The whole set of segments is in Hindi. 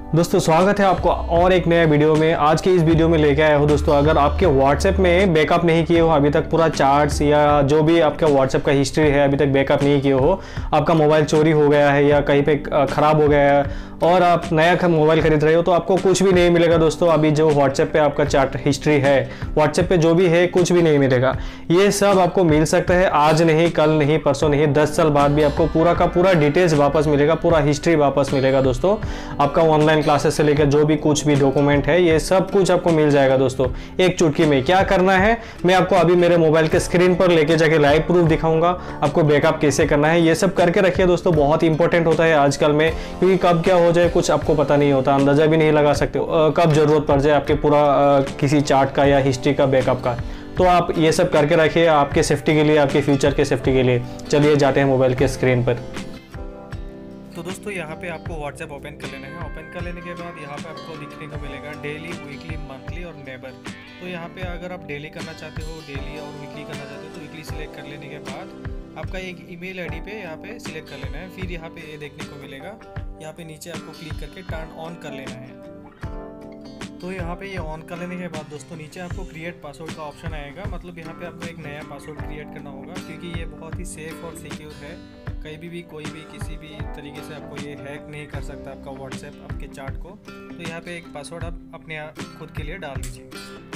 दोस्तों स्वागत है आपको और एक नया वीडियो में। आज के इस वीडियो में लेके आया हूँ दोस्तों, अगर आपके व्हाट्सएप में बैकअप नहीं किए हो अभी तक, पूरा चार्ट्स या जो भी आपका व्हाट्सएप का हिस्ट्री है अभी तक बैकअप नहीं किए हो, आपका मोबाइल चोरी हो गया है या कहीं पे ख़राब हो गया है और आप नया मोबाइल खरीद रहे हो तो आपको कुछ भी नहीं मिलेगा दोस्तों। अभी जो व्हाट्सएप पे आपका चार्ट हिस्ट्री है, व्हाट्सएप पे जो भी है कुछ भी नहीं मिलेगा। ये सब आपको मिल सकता है आज नहीं, कल नहीं, परसों नहीं, 10 साल बाद भी आपको पूरा का पूरा डिटेल्स वापस मिलेगा, पूरा हिस्ट्री वापस मिलेगा दोस्तों। आपका ऑनलाइन क्लासेस से लेकर जो भी कुछ भी डॉक्यूमेंट है ये सब कुछ आपको मिल जाएगा दोस्तों एक चुटकी में। क्या करना है मैं आपको अभी मेरे मोबाइल के स्क्रीन पर लेके जाके लाइव प्रूफ दिखाऊंगा, आपको बैकअप कैसे करना है। ये सब करके रखिए दोस्तों, बहुत इंपॉर्टेंट होता है आजकल में, क्योंकि कब क्या हो जाए कुछ आपको पता नहीं होता, अंदाजा भी नहीं लगा सकते कब जरूरत पड़ जाए आपके पूरा किसी चार्ट का या हिस्ट्री का बैकअप का। तो आप ये सब करके रखिए आपके सेफ्टी के लिए, आपके फ्यूचर के सेफ्टी के लिए। चलिए जाते हैं मोबाइल के स्क्रीन पर। तो दोस्तों यहाँ पे आपको व्हाट्सएप ओपन कर लेना है। ओपन कर लेने के बाद यहाँ पे आपको दिखने को मिलेगा डेली, वीकली, मंथली और नेबर। तो यहाँ पे अगर आप डेली करना चाहते हो, डेली और वीकली करना चाहते हो तो वीकली सिलेक्ट कर लेने के बाद आपका एक ईमेल आईडी पे यहाँ पे सिलेक्ट कर लेना है। फिर यहाँ पे ये देखने को मिलेगा, यहाँ पे नीचे आपको क्लिक करके टर्न ऑन कर लेना है। तो यहाँ पे ये ऑन कर लेने के बाद दोस्तों नीचे आपको क्रिएट पासवर्ड का ऑप्शन आएगा, मतलब यहाँ पे आपको एक नया पासवर्ड क्रिएट करना होगा, क्योंकि ये बहुत ही सेफ और सिक्योर है। कहीं भी कोई भी किसी भी तरीके से आपको ये हैक नहीं कर सकता आपका व्हाट्सएप, आपके चार्ट को। तो यहाँ पे एक पासवर्ड आप अपने खुद के लिए डाल दीजिए।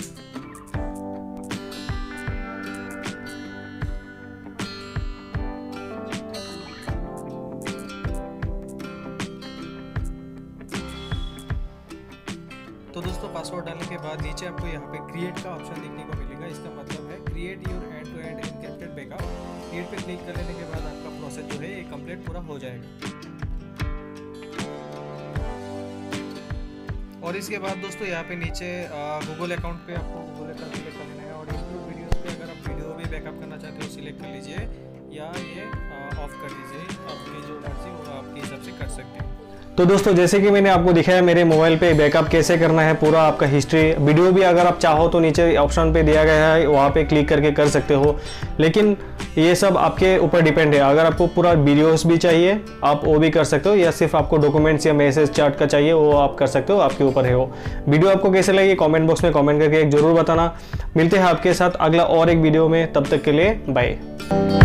तो दोस्तों पासवर्ड डालने के बाद नीचे आपको यहाँ पे क्रिएट का ऑप्शन देखने को मिलेगा। इसका मतलब है create your end to end encrypted backup. Create पे क्लिक कर लेने के बाद आपका प्रोसेस जो है ये कंप्लीट पूरा हो जाएगा। और इसके बाद दोस्तों यहाँ पे नीचे गूगल अकाउंट पे आपको गूगल अकाउंट सिलेक्ट कर लेना है। और इंक्लूड वीडियोस पे अगर आप वीडियो भी बैकअप करना चाहते हो सिलेक्ट कर लीजिए, या ये ऑफ कर दीजिए। आपकी जो मर्जी वो आपके हिसाब से कर सकते हैं। तो दोस्तों जैसे कि मैंने आपको दिखाया मेरे मोबाइल पे बैकअप कैसे करना है, पूरा आपका हिस्ट्री वीडियो भी अगर आप चाहो तो नीचे ऑप्शन पे दिया गया है, वहाँ पे क्लिक करके कर सकते हो। लेकिन ये सब आपके ऊपर डिपेंड है, अगर आपको पूरा वीडियोस भी चाहिए आप वो भी कर सकते हो, या सिर्फ आपको डॉक्यूमेंट्स या मैसेज चार्ट का चाहिए वो आप कर सकते हो, आपके ऊपर है वो। वीडियो आपको कैसे लगी कॉमेंट बॉक्स में कॉमेंट करके एक जरूर बताना। मिलते हैं आपके साथ अगला और एक वीडियो में, तब तक के लिए बाय।